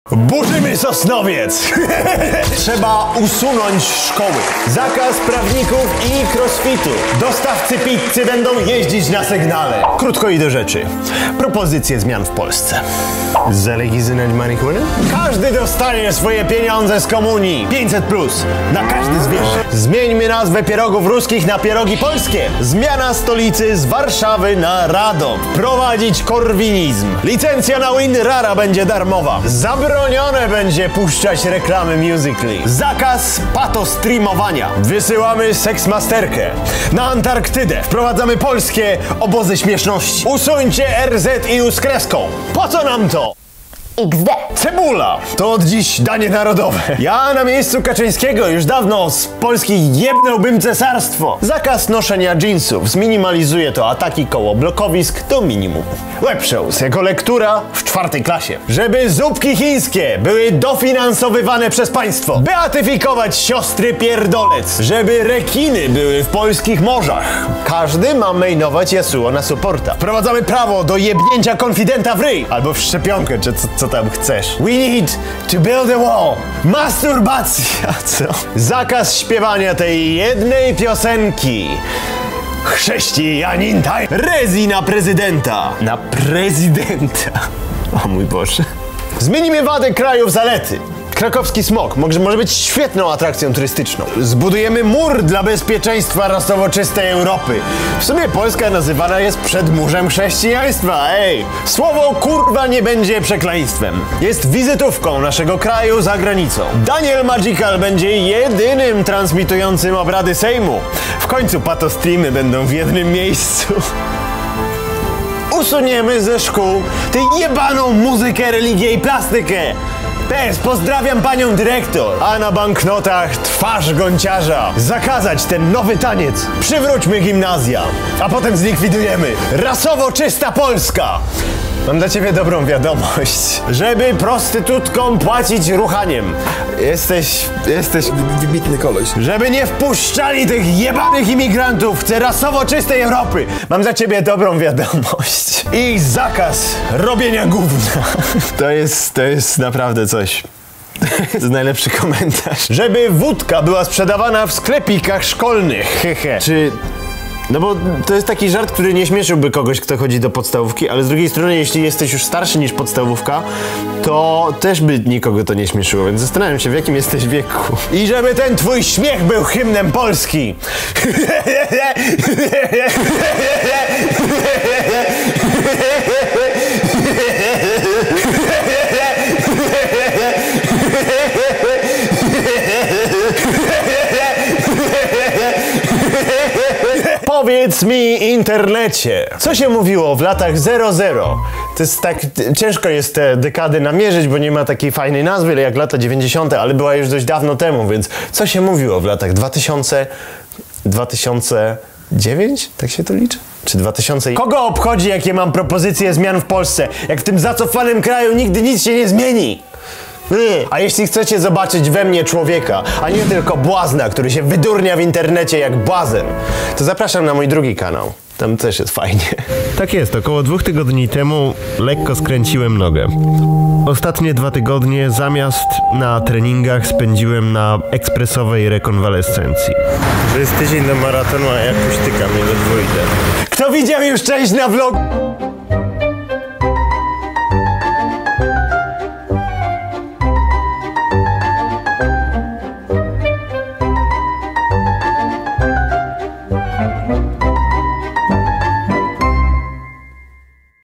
Burzymy Sosnowiec! Trzeba usunąć szkoły. Zakaz prawników i crossfitu. Dostawcy pizzy będą jeździć na sygnale. Krótko i do rzeczy. Propozycje zmian w Polsce. Zalegizywać marihuanę? Każdy dostanie swoje pieniądze z komunii. 500+. Na każdy zwierzę. Zmieńmy nazwę pierogów ruskich na pierogi polskie. Zmiana stolicy z Warszawy na Radom. Prowadzić korwinizm. Licencja na WinRara będzie darmowa. Zabronione będzie puszczać reklamy Musical.ly. Zakaz patostreamowania. Wysyłamy seksmasterkę. Na Antarktydę wprowadzamy polskie obozy śmieszności. Usuńcie RZIU z kreską. Po co nam to? XD. Cebula to od dziś danie narodowe. Ja na miejscu Kaczyńskiego już dawno z Polski jebnąłbym cesarstwo. Zakaz noszenia jeansów zminimalizuje to ataki koło blokowisk do minimum. Webshows jako lektura w 4. klasie. Żeby zupki chińskie były dofinansowywane przez państwo. Beatyfikować siostry pierdolec. Żeby rekiny były w polskich morzach. Każdy ma mainować Yasuo na supporta. Wprowadzamy prawo do jebnięcia konfidenta w ryj. Albo w szczepionkę, czy co tam chcesz. We need to build a wall. Masturbacja. Co? Zakaz śpiewania tej jednej piosenki. Chrześcijanin taj. Rezi na prezydenta. Na prezydenta. O mój Boże. Zmienimy wadę kraju w zalety. Krakowski smog może być świetną atrakcją turystyczną. Zbudujemy mur dla bezpieczeństwa rasowo czystej Europy. W sumie Polska nazywana jest przedmurzem chrześcijaństwa, ej! Słowo kurwa nie będzie przekleństwem. Jest wizytówką naszego kraju za granicą. Daniel Magical będzie jedynym transmitującym obrady Sejmu. W końcu patostreamy będą w jednym miejscu. Usuniemy ze szkół tę jebaną muzykę, religię i plastykę. PS, pozdrawiam panią dyrektor. A na banknotach twarz gąciarza. Zakazać ten nowy taniec. Przywróćmy gimnazja. A potem zlikwidujemy. Rasowo czysta Polska. Mam dla ciebie dobrą wiadomość. Żeby prostytutkom płacić ruchaniem. Jesteś wybitny koleś. Żeby nie wpuszczali tych jebanych imigrantów w rasowo czystej Europy. Mam dla ciebie dobrą wiadomość. I zakaz robienia gówna. To jest naprawdę coś. To jest najlepszy komentarz. Żeby wódka była sprzedawana w sklepikach szkolnych. Hehe. Czy... No bo to jest taki żart, który nie śmieszyłby kogoś, kto chodzi do podstawówki, ale z drugiej strony, jeśli jesteś już starszy niż podstawówka, to też by nikogo to nie śmieszyło, więc zastanawiam się, w jakim jesteś wieku. I żeby ten twój śmiech był hymnem Polski. Powiedz mi, internecie, co się mówiło w latach 00? To jest tak, ciężko jest te dekady namierzyć, bo nie ma takiej fajnej nazwy jak lata 90, ale była już dość dawno temu, więc co się mówiło w latach 2009? Tak się to liczy? Czy 2000? Kogo obchodzi, jakie mam propozycje zmian w Polsce? Jak w tym zacofanym kraju nigdy nic się nie zmieni? A jeśli chcecie zobaczyć we mnie człowieka, a nie tylko błazna, który się wydurnia w internecie jak błazen, to zapraszam na mój drugi kanał. Tam też jest fajnie. Tak jest, około 2 tygodni temu lekko skręciłem nogę. Ostatnie 2 tygodnie zamiast na treningach spędziłem na ekspresowej rekonwalescencji. To jest tydzień do maratonu, a ja puśtykam, nie ledwo idę. Kto widział już część na vlogu?